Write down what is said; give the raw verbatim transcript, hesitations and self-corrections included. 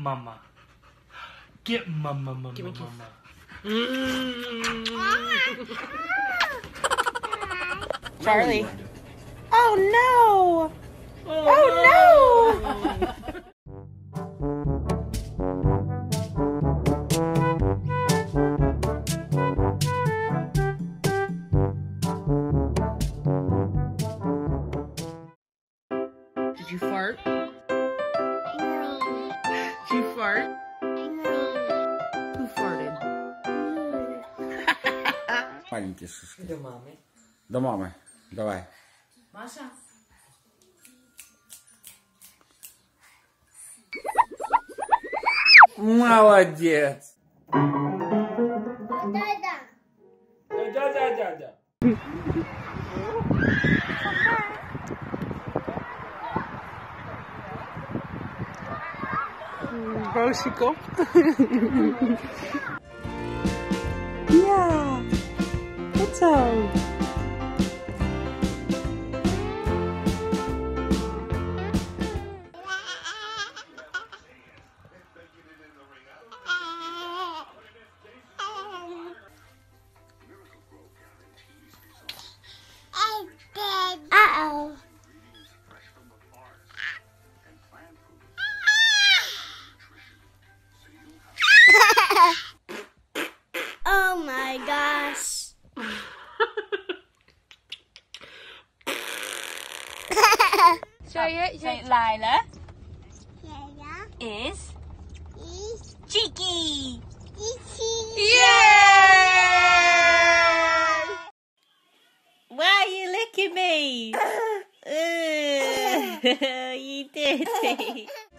mama. Get mama, mama, Give me a kiss. mama. Charlie. Oh no! Oh, Oh no! Did you fart? No. Did you fart? No. Who farted? Маленький шишки. До мамы. До мамы. Давай. Маша. Молодец. Да-да. Да-да-да-да. Босико. Yeah. What's up? Uh-oh. Oh my gosh. Show you. Say Lila Yeah. is Is cheeky. itchy. Yeah! Why are you licking me? Uh, you dirty.